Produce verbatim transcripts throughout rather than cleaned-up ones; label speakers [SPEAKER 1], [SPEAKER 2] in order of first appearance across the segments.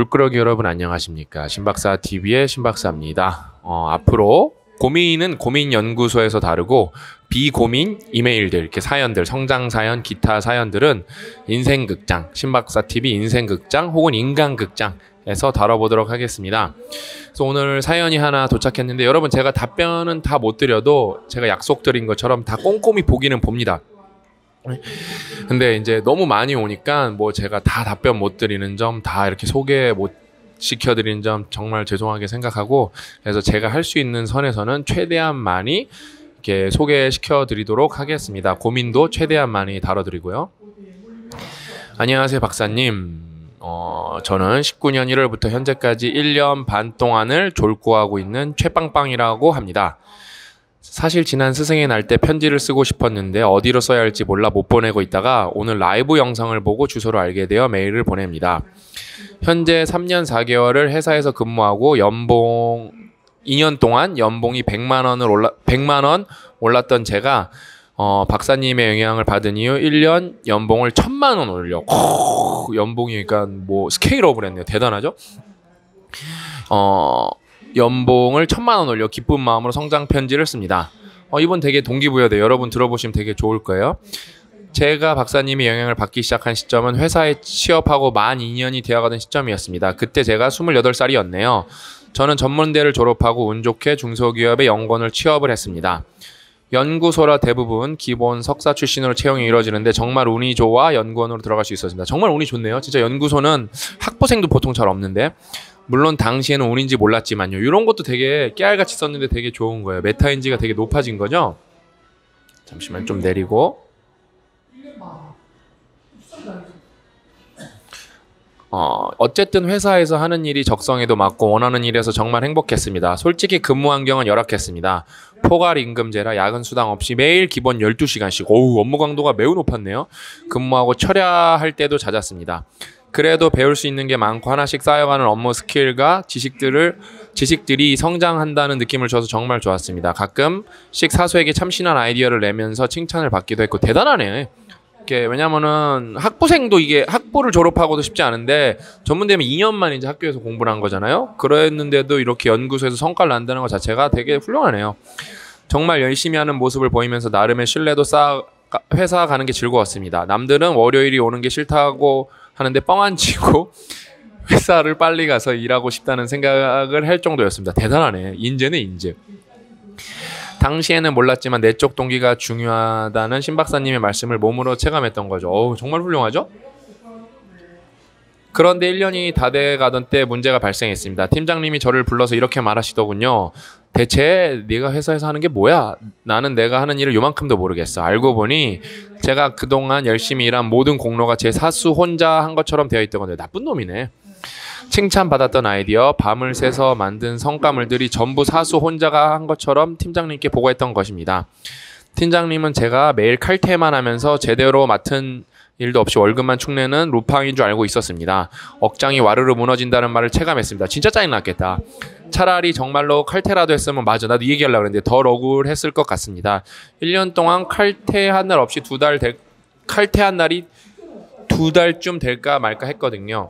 [SPEAKER 1] 불끄러기 여러분 안녕하십니까? 신박사 티비의 신박사입니다. 어, 앞으로 고민은 고민연구소에서 다루고 비고민 이메일들, 이렇게 사연들, 성장사연, 기타 사연들은 인생극장, 신박사티비 인생극장 혹은 인간극장에서 다뤄보도록 하겠습니다. 그래서 오늘 사연이 하나 도착했는데 여러분 제가 답변은 다 못 드려도 제가 약속드린 것처럼 다 꼼꼼히 보기는 봅니다. 근데 이제 너무 많이 오니까 뭐 제가 다 답변 못 드리는 점, 다 이렇게 소개 못 시켜드리는 점 정말 죄송하게 생각하고, 그래서 제가 할 수 있는 선에서는 최대한 많이 이렇게 소개시켜 드리도록 하겠습니다. 고민도 최대한 많이 다뤄드리고요. 안녕하세요 박사님. 어, 저는 십구 년 일월부터 현재까지 일 년 반 동안을 졸고하고 있는 최빵빵이라고 합니다. 사실 지난 스승의 날 때 편지를 쓰고 싶었는데 어디로 써야 할지 몰라 못 보내고 있다가 오늘 라이브 영상을 보고 주소를 알게 되어 메일을 보냅니다. 현재 삼 년 사 개월을 회사에서 근무하고 연봉 이 년 동안 연봉이 백만 원을 올라 백만 원 올랐던 제가 어, 박사님의 영향을 받은 이후 일 년 연봉을 천만 원 올려. 오, 연봉이 그러니까 뭐 스케일업을 했네요. 대단하죠? 어, 연봉을 천만 원 올려 기쁜 마음으로 성장 편지를 씁니다. 어, 이번 되게 동기부여돼. 여러분 들어보시면 되게 좋을 거예요. 제가 박사님의 영향을 받기 시작한 시점은 회사에 취업하고 만 이 년이 되어가던 시점이었습니다. 그때 제가 스물여덟 살이었네요. 저는 전문대를 졸업하고 운 좋게 중소기업의 연구원을 취업을 했습니다. 연구소라 대부분 기본 석사 출신으로 채용이 이루어지는데 정말 운이 좋아 연구원으로 들어갈 수 있었습니다. 정말 운이 좋네요. 진짜 연구소는 학부생도 보통 잘 없는데, 물론 당시에는 운인지 몰랐지만요. 이런 것도 되게 깨알같이 썼는데 되게 좋은 거예요. 메타인지가 되게 높아진 거죠. 잠시만 좀 내리고. 어, 어쨌든 회사에서 하는 일이 적성에도 맞고 원하는 일에서 정말 행복했습니다. 솔직히 근무 환경은 열악했습니다. 포괄 임금제라 야근 수당 없이 매일 기본 열두 시간씩. 오우, 업무 강도가 매우 높았네요. 근무하고 철야할 때도 잦았습니다. 그래도 배울 수 있는 게 많고 하나씩 쌓여가는 업무 스킬과 지식들을 지식들이 성장한다는 느낌을 줘서 정말 좋았습니다. 가끔씩 사수에게 참신한 아이디어를 내면서 칭찬을 받기도 했고. 대단하네. 이렇게, 왜냐면은 학부생도 이게 학부를 졸업하고도 쉽지 않은데 전문대면 이 년만 이제 학교에서 공부를 한 거잖아요. 그랬는데도 이렇게 연구소에서 성과를 낸다는 것 자체가 되게 훌륭하네요. 정말 열심히 하는 모습을 보이면서 나름의 신뢰도 쌓아 회사 가는 게 즐거웠습니다. 남들은 월요일이 오는 게 싫다고 하는데 뻥안 치고 회사를 빨리 가서 일하고 싶다는 생각을 할 정도였습니다. 대단하네. 인재네 인재. 당시에는 몰랐지만 내적 동기가 중요하다는 신박사님의 말씀을 몸으로 체감했던 거죠. 어우, 정말 훌륭하죠? 그런데 일 년이 다 돼가던 때 문제가 발생했습니다. 팀장님이 저를 불러서 이렇게 말하시더군요. 대체 네가 회사에서 하는 게 뭐야? 나는 내가 하는 일을 요만큼도 모르겠어. 알고 보니 제가 그동안 열심히 일한 모든 공로가 제 사수 혼자 한 것처럼 되어 있던 건데, 나쁜 놈이네. 칭찬받았던 아이디어, 밤을 새서 만든 성과물들이 전부 사수 혼자가 한 것처럼 팀장님께 보고했던 것입니다. 팀장님은 제가 매일 칼퇴만 하면서 제대로 맡은 일도 없이 월급만 축내는 루팡인 줄 알고 있었습니다. 억장이 와르르 무너진다는 말을 체감했습니다. 진짜 짜증났겠다. 차라리 정말로 칼퇴라도 했으면, 맞아, 나도 이 얘기하려고 했는데 더 억울했을 것 같습니다. 일 년 동안 칼퇴한 날 없이 두 달 될, 칼퇴한 날이 두 달쯤 될까 말까 했거든요.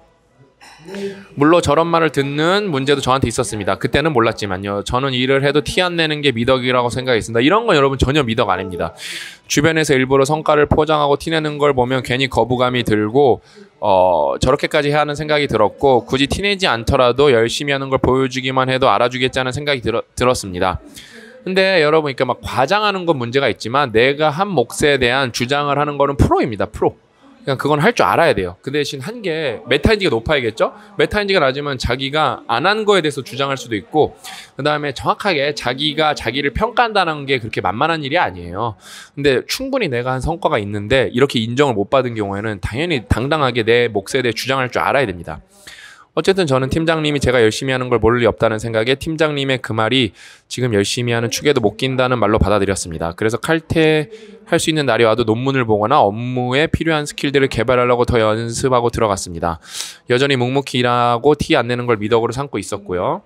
[SPEAKER 1] 물론 저런 말을 듣는 문제도 저한테 있었습니다. 그때는 몰랐지만요. 저는 일을 해도 티 안 내는 게 미덕이라고 생각했습니다. 이런 건 여러분 전혀 미덕 아닙니다. 주변에서 일부러 성과를 포장하고 티내는 걸 보면 괜히 거부감이 들고 어, 저렇게까지 해야 하는 생각이 들었고, 굳이 티내지 않더라도 열심히 하는 걸 보여주기만 해도 알아주겠지 하는 생각이 들, 들었습니다. 근데 여러분, 그러니까 막 과장하는 건 문제가 있지만 내가 한 몫에 대한 주장을 하는 거는 프로입니다. 프로. 그냥 그건 할 줄 알아야 돼요. 그 대신 한 게 메타인지가 높아야겠죠? 메타인지가 낮으면 자기가 안 한 거에 대해서 주장할 수도 있고, 그 다음에 정확하게 자기가 자기를 평가한다는 게 그렇게 만만한 일이 아니에요. 근데 충분히 내가 한 성과가 있는데 이렇게 인정을 못 받은 경우에는 당연히 당당하게 내 몫에 대해 주장할 줄 알아야 됩니다. 어쨌든 저는 팀장님이 제가 열심히 하는 걸 모를 리 없다는 생각에 팀장님의 그 말이 지금 열심히 하는 축에도 못 낀다는 말로 받아들였습니다. 그래서 칼퇴할 수 있는 날이 와도 논문을 보거나 업무에 필요한 스킬들을 개발하려고 더 연습하고 들어갔습니다. 여전히 묵묵히 일하고 티 안 내는 걸 미덕으로 삼고 있었고요.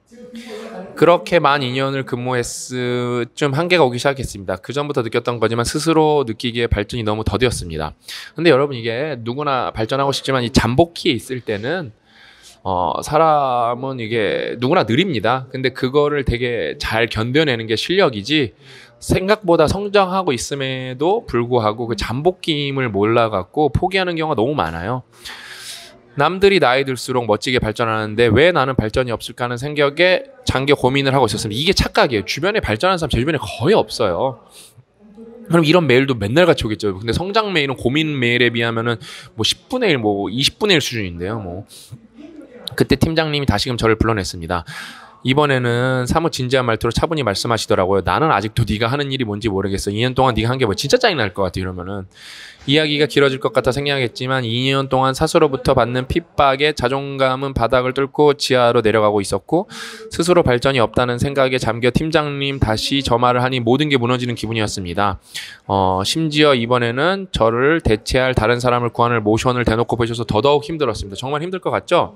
[SPEAKER 1] 그렇게 만 이 년을 근무했을 쯤 한계가 오기 시작했습니다. 그 전부터 느꼈던 거지만 스스로 느끼기에 발전이 너무 더디었습니다. 근데 여러분, 이게 누구나 발전하고 싶지만 이 잠복기에 있을 때는 어, 사람은 이게 누구나 느립니다. 근데 그거를 되게 잘 견뎌내는 게 실력이지, 생각보다 성장하고 있음에도 불구하고 그 잠복기임을 몰라갖고 포기하는 경우가 너무 많아요. 남들이 나이 들수록 멋지게 발전하는데 왜 나는 발전이 없을까 하는 생각에 장기 고민을 하고 있었습니다. 이게 착각이에요. 주변에 발전하는 사람 제 주변에 거의 없어요. 그럼 이런 메일도 맨날 같이 오겠죠. 근데 성장 메일은 고민 메일에 비하면은 뭐 십분의 일, 뭐 이십분의 일 수준인데요. 뭐 그때 팀장님이 다시금 저를 불러냈습니다. 이번에는 사뭇 진지한 말투로 차분히 말씀하시더라고요. 나는 아직도 네가 하는 일이 뭔지 모르겠어. 이 년 동안 네가 한 게 뭐 진짜 짜증날 것 같아. 이러면은 이야기가 길어질 것 같아 생략했지만 이 년 동안 스스로부터 받는 핍박에 자존감은 바닥을 뚫고 지하로 내려가고 있었고, 스스로 발전이 없다는 생각에 잠겨 팀장님 다시 저 말을 하니 모든 게 무너지는 기분이었습니다. 어, 심지어 이번에는 저를 대체할 다른 사람을 구하는 모션을 대놓고 보셔서 더더욱 힘들었습니다. 정말 힘들 것 같죠?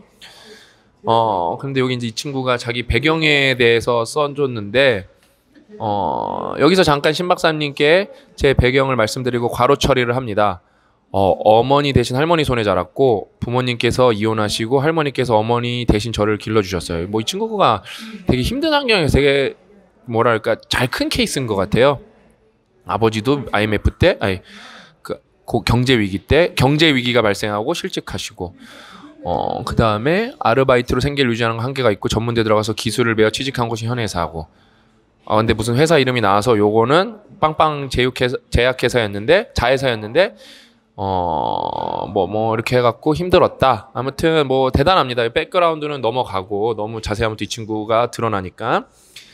[SPEAKER 1] 어, 근데 여기 이제 이 친구가 자기 배경에 대해서 써줬는데, 어, 여기서 잠깐 신 박사님께 제 배경을 말씀드리고 괄호 처리를 합니다. 어, 어머니 대신 할머니 손에 자랐고, 부모님께서 이혼하시고, 할머니께서 어머니 대신 저를 길러주셨어요. 뭐 이 친구가 되게 힘든 환경에서 되게, 뭐랄까, 잘 큰 케이스인 것 같아요. 아버지도 아이엠에프 때, 아니, 그, 경제 위기 때, 경제 위기가 발생하고 실직하시고, 어, 그 다음에 아르바이트로 생계를 유지하는 한계가 있고 전문대 들어가서 기술을 배워 취직한 곳이 현회사고, 아 근데 무슨 회사 이름이 나와서 요거는 빵빵 제약회사, 제약회사였는데 자회사였는데 어 뭐 뭐 이렇게 해갖고 힘들었다. 아무튼 뭐 대단합니다. 백그라운드는 넘어가고 너무 자세하면 또 이 친구가 드러나니까.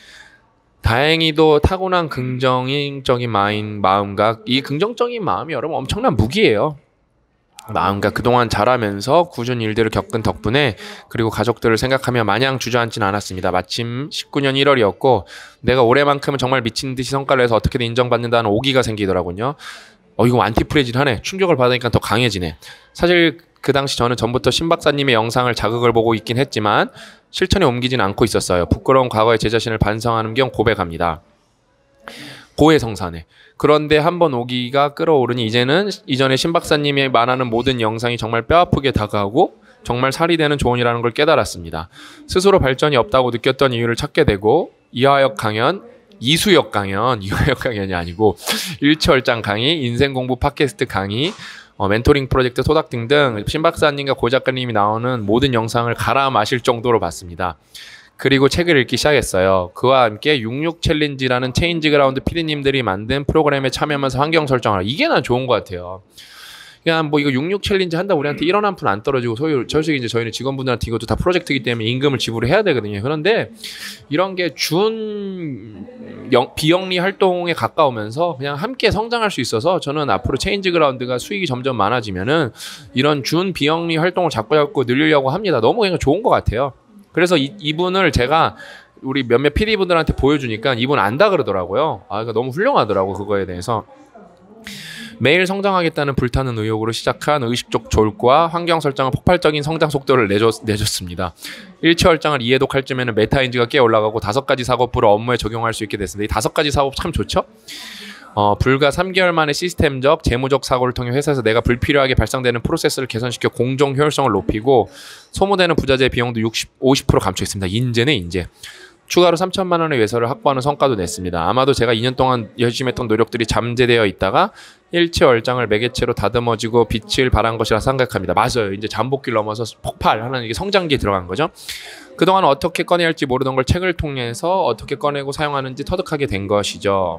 [SPEAKER 1] 다행히도 타고난 긍정적인 마인 마음각, 이 긍정적인 마음이 여러분 엄청난 무기예요. 마음과 그동안 자라면서 꾸준히 일들을 겪은 덕분에, 그리고 가족들을 생각하며 마냥 주저앉지는 않았습니다. 마침 십구년 일월이었고 내가 올해만큼은 정말 미친 듯이 성과를 해서 어떻게든 인정받는다는 오기가 생기더라고요. 어 이거 안티프레질하네. 충격을 받으니까 더 강해지네. 사실 그 당시 저는 전부터 신 박사님의 영상을 자극을 보고 있긴 했지만 실천에 옮기지는 않고 있었어요. 부끄러운 과거의 제 자신을 반성하는 겸 고백합니다. 고해성사네. 그런데 한번 오기가 끌어오르니 이제는 이전에 신 박사님이 말하는 모든 영상이 정말 뼈아프게 다가오고 정말 살이 되는 조언이라는 걸 깨달았습니다. 스스로 발전이 없다고 느꼈던 이유를 찾게 되고, 이화역 강연, 이수역 강연, 이화역 강연이 아니고 일치월장 강의, 인생 공부 팟캐스트 강의, 어, 멘토링 프로젝트 토닥 등등 신 박사님과 고 작가님이 나오는 모든 영상을 갈아 마실 정도로 봤습니다. 그리고 책을 읽기 시작했어요. 그와 함께 육십육 챌린지라는 체인지 그라운드 피디님들이 만든 프로그램에 참여하면서 환경 설정을. 이게 난 좋은 것 같아요. 그냥 뭐 이거 육십육 챌린지 한다 우리한테 일 원 한 푼 안 떨어지고, 소유 솔직히 이제 저희는 직원분들한테 이것도 다 프로젝트이기 때문에 임금을 지불해야 되거든요. 그런데 이런 게 준 비영리 활동에 가까우면서 그냥 함께 성장할 수 있어서, 저는 앞으로 체인지 그라운드가 수익이 점점 많아지면은 이런 준 비영리 활동을 자꾸 자꾸 늘리려고 합니다. 너무 그냥 좋은 것 같아요. 그래서 이, 이분을 제가 우리 몇몇 피디분들한테 보여주니까 이분 안다 그러더라고요. 아, 그러니까 너무 훌륭하더라고 그거에 대해서. 매일 성장하겠다는 불타는 의욕으로 시작한 의식적 졸과 환경 설정은 폭발적인 성장 속도를 내줬, 내줬습니다. 일치월장을 이해독할 쯤에는 메타인지가 꽤 올라가고 다섯 가지 사고부를 업무에 적용할 수 있게 됐습니다. 이 다섯 가지 사고 참 좋죠? 어, 불과 삼 개월 만에 시스템적, 재무적 사고를 통해 회사에서 내가 불필요하게 발생되는 프로세스를 개선시켜 공정 효율성을 높이고 소모되는 부자재 비용도 육십, 오십 퍼센트 감축했습니다. 인재네 인재. 추가로 삼천만 원의 외서를 확보하는 성과도 냈습니다. 아마도 제가 이 년 동안 열심히 했던 노력들이 잠재되어 있다가 일치월장을 매개체로 다듬어지고 빛을 발한 것이라 생각합니다. 맞아요. 이제 잠복기를 넘어서 폭발하는 이게 성장기에 들어간 거죠. 그동안 어떻게 꺼내야 할지 모르던 걸 책을 통해서 어떻게 꺼내고 사용하는지 터득하게 된 것이죠.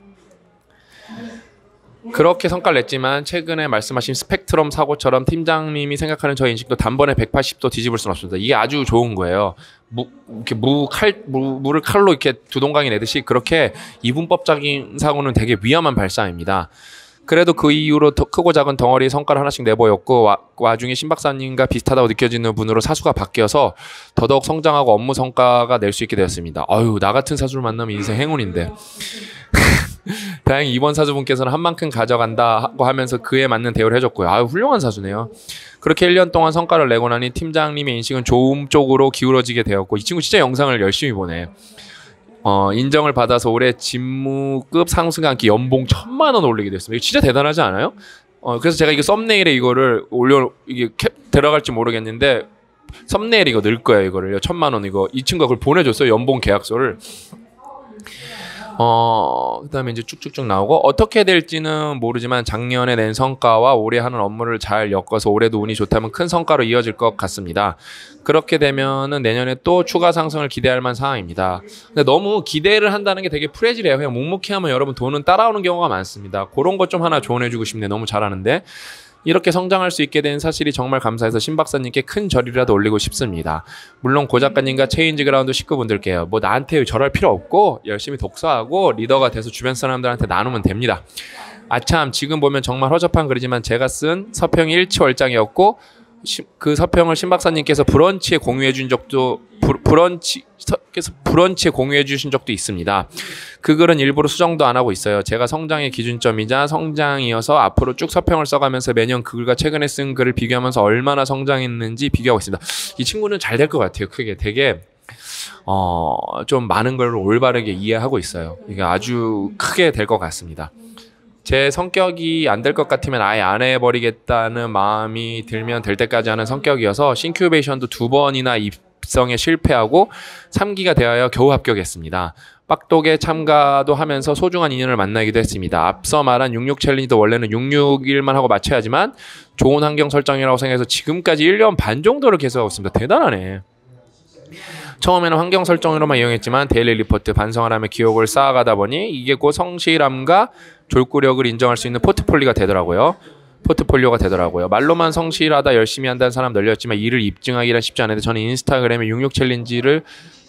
[SPEAKER 1] 그렇게 성과를 냈지만 최근에 말씀하신 스펙트럼 사고처럼 팀장님이 생각하는 저의 인식도 단번에 백팔십 도 뒤집을 수는 없습니다. 이게 아주 좋은 거예요. 무, 이렇게 무, 칼, 무, 무를 칼로 이렇게 두 동강이 내듯이 그렇게 이분법적인 사고는 되게 위험한 발상입니다. 그래도 그 이후로 더 크고 작은 덩어리의 성과를 하나씩 내보였고, 와, 와중에 신 박사님과 비슷하다고 느껴지는 분으로 사수가 바뀌어서 더더욱 성장하고 업무 성과가 낼 수 있게 되었습니다. 아유, 나 같은 사수를 만나면 인생 행운인데. 다행히 이번 사수분께서는 한 만큼 가져간다 하고 하면서 그에 맞는 대우를 해줬고요. 아유, 훌륭한 사수네요. 그렇게 일 년 동안 성과를 내고 나니 팀장님의 인식은 좋은 쪽으로 기울어지게 되었고, 이 친구 진짜 영상을 열심히 보네. 어, 인정을 받아서 올해 직무급 상승한기 연봉 천만 원 올리게 됐습니다. 이거 진짜 대단하지 않아요? 어, 그래서 제가 이거 썸네일에 이거를 올려, 이게 캡 들어갈지 모르겠는데, 썸네일 이거 넣을 거야 이거를 천만 원 이거 이 친구가 그걸 보내줬어요 연봉 계약서를. 어, 그 다음에 이제 쭉쭉쭉 나오고, 어떻게 될지는 모르지만 작년에 낸 성과와 올해 하는 업무를 잘 엮어서 올해도 운이 좋다면 큰 성과로 이어질 것 같습니다. 그렇게 되면은 내년에 또 추가 상승을 기대할 만한 상황입니다. 근데 너무 기대를 한다는 게 되게 프레질해요. 그냥 묵묵히 하면 여러분 돈은 따라오는 경우가 많습니다. 그런 것 좀 하나 조언해주고 싶네. 너무 잘하는데. 이렇게 성장할 수 있게 된 사실이 정말 감사해서 신 박사님께 큰 절이라도 올리고 싶습니다. 물론 고 작가님과 체인지 그라운드 식구분들께요. 뭐 나한테 절할 필요 없고 열심히 독서하고 리더가 돼서 주변 사람들한테 나누면 됩니다. 아참 지금 보면 정말 허접한 글이지만 제가 쓴 서평이 일치월장이었고 그 서평을 신 박사님께서 브런치에 공유해 준 적도 브, 브런치 께서 브런치에 공유해 주신 적도 있습니다. 그 글은 일부러 수정도 안 하고 있어요. 제가 성장의 기준점이자 성장이어서 앞으로 쭉 서평을 써가면서 매년 그 글과 최근에 쓴 글을 비교하면서 얼마나 성장했는지 비교하고 있습니다. 이 친구는 잘 될 것 같아요. 크게 되게 어, 좀 많은 걸 올바르게 이해하고 있어요. 이게 아주 크게 될 것 같습니다. 제 성격이 안 될 것 같으면 아예 안 해버리겠다는 마음이 들면 될 때까지 하는 성격이어서 신큐베이션도 두 번이나 입성에 실패하고 삼 기가 되어야 겨우 합격했습니다. 빡독에 참가도 하면서 소중한 인연을 만나기도 했습니다. 앞서 말한 육십육 챌린지도 원래는 육십육 일만 하고 마쳐야지만 좋은 환경 설정이라고 생각해서 지금까지 일 년 반 정도를 계속하고 있습니다. 대단하네. 처음에는 환경 설정으로만 이용했지만 데일리 리포트 반성을 하며 기록을 쌓아가다 보니 이게 곧 성실함과 졸구력을 인정할 수 있는 포트폴리오가 되더라고요. 포트폴리오가 되더라고요. 말로만 성실하다 열심히 한다는 사람 널렸지만 이를 입증하기란 쉽지 않은데 저는 인스타그램에 육십육 챌린지를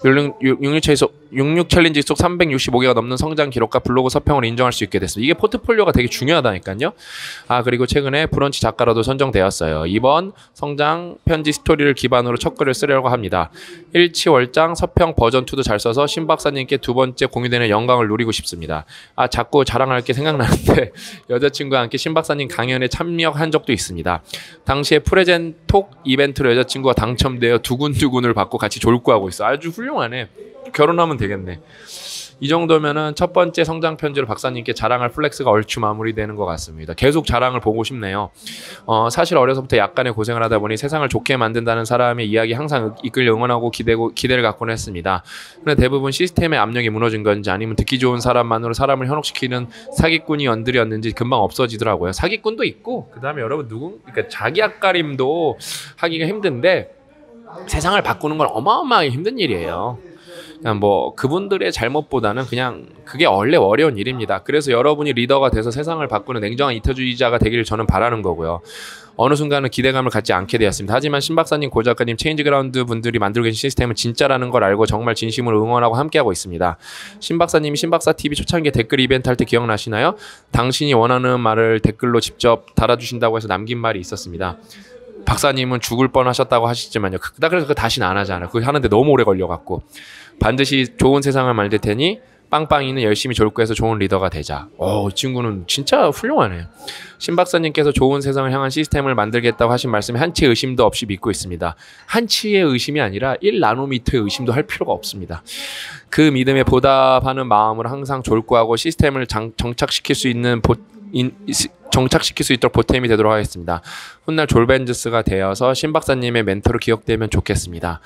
[SPEAKER 1] 육십육 챌린지 속 삼백육십오 개가 넘는 성장 기록과 블로그 서평을 인정할 수 있게 됐습니다. 이게 포트폴리오가 되게 중요하다니까요. 아 그리고 최근에 브런치 작가로도 선정되었어요. 이번 성장 편지 스토리를 기반으로 첫 글을 쓰려고 합니다. 일치월장 서평 버전 이도 잘 써서 신 박사님께 두 번째 공유되는 영광을 누리고 싶습니다. 아 자꾸 자랑할 게 생각나는데 여자친구와 함께 신 박사님 강연에 참여한 적도 있습니다. 당시에 프레젠톡 이벤트로 여자친구가 당첨되어 두근두근을 받고 같이 졸구하고 있어. 아주 훌륭하네. 결혼하면 되겠네. 이 정도면은 첫 번째 성장 편지로 박사님께 자랑할 플렉스가 얼추 마무리되는 것 같습니다. 계속 자랑을 보고 싶네요. 어, 사실 어려서부터 약간의 고생을 하다 보니 세상을 좋게 만든다는 사람의 이야기 항상 이끌려 응원하고 기대고, 기대를 갖곤 했습니다. 그런데 대부분 시스템의 압력이 무너진 건지 아니면 듣기 좋은 사람만으로 사람을 현혹시키는 사기꾼이 연들이었는지 금방 없어지더라고요. 사기꾼도 있고 그 다음에 여러분 누구 그러니까 자기 앞가림도 하기가 힘든데 세상을 바꾸는 건 어마어마하게 힘든 일이에요. 그냥 뭐 그분들의 잘못보다는 그냥 그게 원래 어려운 일입니다. 그래서 여러분이 리더가 돼서 세상을 바꾸는 냉정한 이타주의자가 되기를 저는 바라는 거고요. 어느 순간은 기대감을 갖지 않게 되었습니다. 하지만 신 박사님, 고 작가님, 체인지 그라운드 분들이 만들고 계신 시스템은 진짜라는 걸 알고 정말 진심으로 응원하고 함께하고 있습니다. 신 박사님이 신박사티비 초창기 댓글 이벤트 할 때 기억나시나요? 당신이 원하는 말을 댓글로 직접 달아주신다고 해서 남긴 말이 있었습니다. 박사님은 죽을 뻔하셨다고 하시지만요. 나 그래서 그거 다시는 안 하잖아요. 그거 하는데 너무 오래 걸려갖고 반드시 좋은 세상을 만들 테니 빵빵이는 열심히 졸구해서 좋은 리더가 되자. 오, 이 친구는 진짜 훌륭하네요. 신 박사님께서 좋은 세상을 향한 시스템을 만들겠다고 하신 말씀에 한치의 의심도 없이 믿고 있습니다. 한치의 의심이 아니라 일 나노미터의 의심도 할 필요가 없습니다. 그 믿음에 보답하는 마음으로 항상 졸구하고 시스템을 장, 정착시킬 수 있는 보, 인, 정착시킬 수 있도록 보탬이 되도록 하겠습니다. 훗날 졸벤즈스가 되어서 신 박사님의 멘토로 기억되면 좋겠습니다.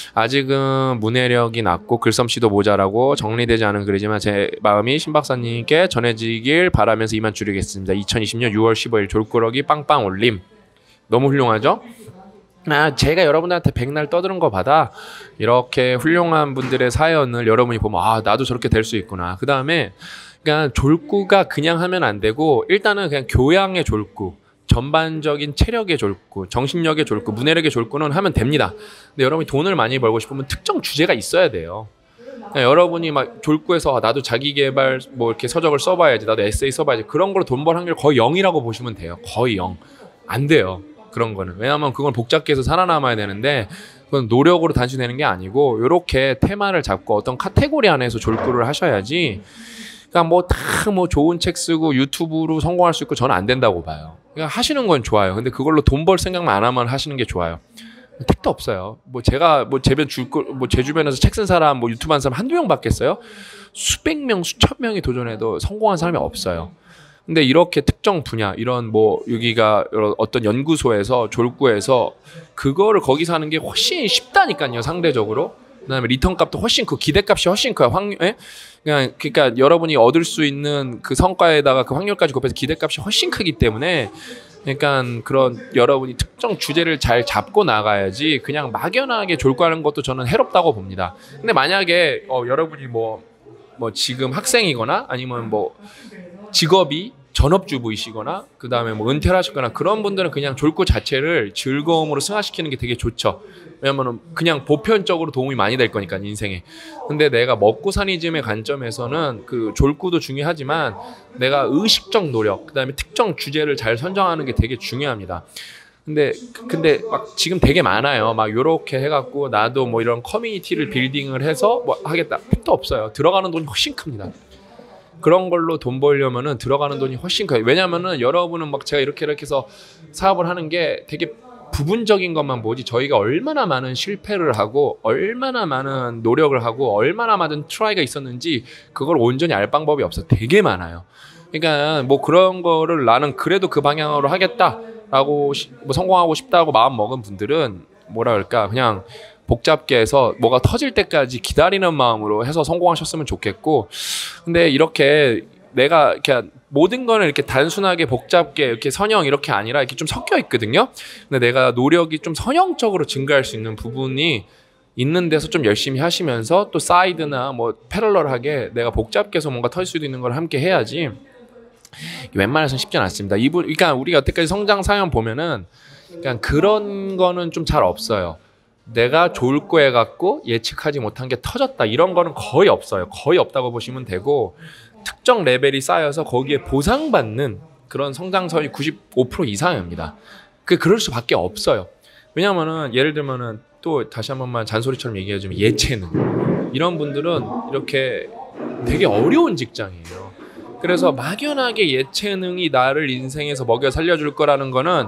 [SPEAKER 1] 아직은 문해력이 낮고 글솜씨도 모자라고 정리되지 않은 글이지만 제 마음이 신 박사님께 전해지길 바라면서 이만 줄이겠습니다. 이천이십 년 유월 십오일 졸꾸러기 빵빵 올림. 너무 훌륭하죠? 아, 제가 여러분한테 백날 떠드는 거 받아 이렇게 훌륭한 분들의 사연을 여러분이 보면 아 나도 저렇게 될 수 있구나. 그 다음에 그러니까 졸구가 그냥 하면 안 되고 일단은 그냥 교양의 졸구, 전반적인 체력의 졸구, 정신력의 졸구, 문해력의 졸구는 하면 됩니다. 근데 여러분이 돈을 많이 벌고 싶으면 특정 주제가 있어야 돼요. 그러니까 여러분이 막 졸구해서 나도 자기계발 뭐 이렇게 서적을 써봐야지, 나도 에세이 써봐야지 그런 걸로 돈 벌 확률 거의 영이라고 보시면 돼요. 거의 영. 안 돼요. 그런 거는. 왜냐하면 그건 복잡게 해서 살아남아야 되는데 그건 노력으로 단순되는 게 아니고 이렇게 테마를 잡고 어떤 카테고리 안에서 졸구를 하셔야지. 그러니까 뭐 다 뭐 좋은 책 쓰고 유튜브로 성공할 수 있고 저는 안 된다고 봐요. 그러니까 하시는 건 좋아요. 근데 그걸로 돈 벌 생각만 안 하면 하시는 게 좋아요. 택도 없어요. 뭐 제가 뭐 제 주 뭐 제 주변에서 책 쓴 사람 뭐 유튜브 한 사람 한두 명 받겠어요? 수백 명, 수천 명이 도전해도 성공한 사람이 없어요. 근데 이렇게 특정 분야 이런 뭐 여기가 어떤 연구소에서 졸구에서 그거를 거기서 하는 게 훨씬 쉽다니까요, 상대적으로. 그다음에 리턴 값도 훨씬 그 기대값이 훨씬 커요. 확률, 예? 그냥 그러니까 여러분이 얻을 수 있는 그 성과에다가 그 확률까지 곱해서 기대값이 훨씬 크기 때문에, 그러니까 그런 여러분이 특정 주제를 잘 잡고 나가야지 그냥 막연하게 졸구하는 것도 저는 해롭다고 봅니다. 근데 만약에 어, 여러분이 뭐 뭐 지금 학생이거나 아니면 뭐 직업이 전업주부이시거나 그 다음에 뭐 은퇴를 하시거나 그런 분들은 그냥 졸구 자체를 즐거움으로 승화시키는 게 되게 좋죠. 왜냐면은 그냥 보편적으로 도움이 많이 될 거니까 인생에. 근데 내가 먹고 사니즘의 관점에서는 그 졸구도 중요하지만 내가 의식적 노력, 그 다음에 특정 주제를 잘 선정하는 게 되게 중요합니다. 근데 근데 막 지금 되게 많아요. 막 요렇게 해갖고 나도 뭐 이런 커뮤니티를 빌딩을 해서 뭐 하겠다. 필요 없어요. 들어가는 돈이 훨씬 큽니다. 그런 걸로 돈 벌려면은 들어가는 돈이 훨씬 커요. 왜냐면은 여러분은 막 제가 이렇게 이렇게 해서 사업을 하는 게 되게 부분적인 것만 보지, 저희가 얼마나 많은 실패를 하고 얼마나 많은 노력을 하고 얼마나 많은 트라이가 있었는지 그걸 온전히 알 방법이 없어. 되게 많아요. 그러니까 뭐 그런 거를 나는 그래도 그 방향으로 하겠다라고 뭐 성공하고 싶다고 마음 먹은 분들은 뭐라 그럴까, 그냥 복잡게 해서 뭐가 터질 때까지 기다리는 마음으로 해서 성공하셨으면 좋겠고, 근데 이렇게 내가 이렇게 모든 거는 이렇게 단순하게 복잡게 이렇게 선형 이렇게 아니라 이렇게 좀 섞여 있거든요. 근데 내가 노력이 좀 선형적으로 증가할 수 있는 부분이 있는 데서 좀 열심히 하시면서 또 사이드나 뭐 패럴럴하게 내가 복잡게 해서 뭔가 터질 수도 있는 걸 함께 해야지 웬만해서는 쉽지 않습니다. 이분, 그러니까 우리가 여태까지 성장 사연 보면은 그냥 그런 거는 좀 잘 없어요. 내가 좋을 거 해갖고 예측하지 못한 게 터졌다, 이런 거는 거의 없어요. 거의 없다고 보시면 되고, 특정 레벨이 쌓여서 거기에 보상받는 그런 성장서의 구십오 퍼센트 이상입니다. 그 그럴 수밖에 없어요. 왜냐면은 예를 들면은 또 다시 한 번만 잔소리처럼 얘기해주면 예체능, 이런 분들은 이렇게 되게 어려운 직장이에요. 그래서 막연하게 예체능이 나를 인생에서 먹여 살려줄 거라는 거는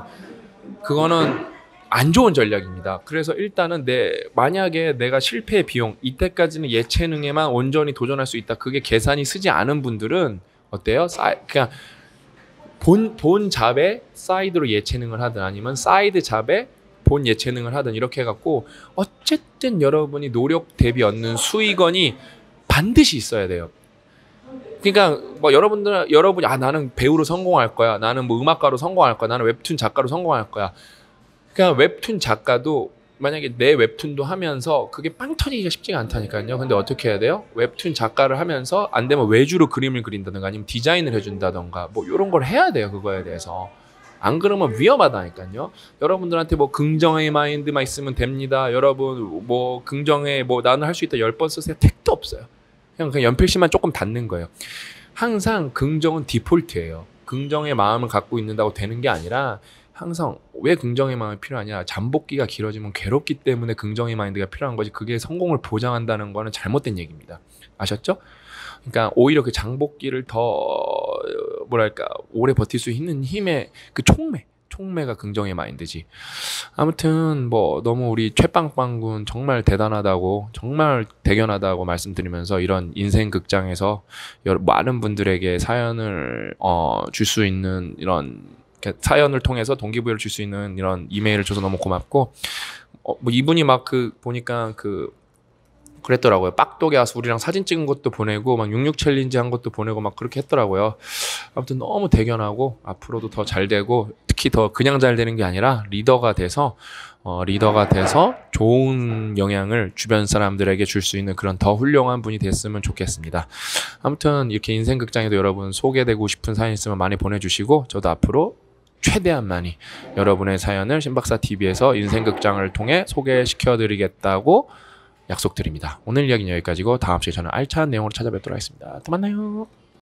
[SPEAKER 1] 그거는 안 좋은 전략입니다. 그래서 일단은 내 만약에 내가 실패의 비용, 이때까지는 예체능에만 온전히 도전할 수 있다, 그게 계산이 쓰지 않은 분들은 어때요? 사, 그냥 본, 본 잡에 사이드로 예체능을 하든 아니면 사이드 잡에 본 예체능을 하든 이렇게 해갖고 어쨌든 여러분이 노력 대비 얻는 수익원이 반드시 있어야 돼요. 그러니까 뭐 여러분들 여러분이 아 나는 배우로 성공할 거야, 나는 뭐 음악가로 성공할 거야, 나는 웹툰 작가로 성공할 거야. 그냥 웹툰 작가도 만약에 내 웹툰도 하면서 그게 빵 터지기가 쉽지가 않다니까요. 근데 어떻게 해야 돼요? 웹툰 작가를 하면서 안 되면 외주로 그림을 그린다든가 아니면 디자인을 해준다든가 뭐 이런 걸 해야 돼요. 그거에 대해서. 안 그러면 위험하다니까요. 여러분들한테 뭐 긍정의 마인드만 있으면 됩니다. 여러분 뭐 긍정의 뭐 나는 할 수 있다 열 번 쓰세요. 택도 없어요. 그냥 그냥 연필심만 조금 닿는 거예요. 항상 긍정은 디폴트예요. 긍정의 마음을 갖고 있는다고 되는 게 아니라 항상 왜 긍정의 마음이 필요하냐, 잠복기가 길어지면 괴롭기 때문에 긍정의 마인드가 필요한 거지, 그게 성공을 보장한다는 거는 잘못된 얘기입니다. 아셨죠? 그러니까 오히려 그 장복기를 더 뭐랄까 오래 버틸 수 있는 힘의 그 촉매 촉매가 긍정의 마인드지. 아무튼 뭐 너무 우리 최빵빵군 정말 대단하다고, 정말 대견하다고 말씀드리면서 이런 인생 극장에서 여러, 많은 분들에게 사연을 어, 줄 수 있는 이런 사연을 통해서 동기부여를 줄 수 있는 이런 이메일을 줘서 너무 고맙고, 어, 뭐 이분이 막 그 보니까 그 그랬더라고요. 빡독에 와서 우리랑 사진 찍은 것도 보내고 막 육육 챌린지 한 것도 보내고 막 그렇게 했더라고요. 아무튼 너무 대견하고 앞으로도 더 잘 되고, 특히 더 그냥 잘 되는 게 아니라 리더가 돼서 어, 리더가 돼서 좋은 영향을 주변 사람들에게 줄 수 있는 그런 더 훌륭한 분이 됐으면 좋겠습니다. 아무튼 이렇게 인생극장에도 여러분 소개되고 싶은 사연 있으면 많이 보내주시고, 저도 앞으로 최대한 많이 여러분의 사연을 신박사티비에서 인생극장을 통해 소개시켜드리겠다고 약속드립니다. 오늘 이야기는 여기까지고 다음 시간에 저는 알찬 내용으로 찾아뵙도록 하겠습니다. 또 만나요.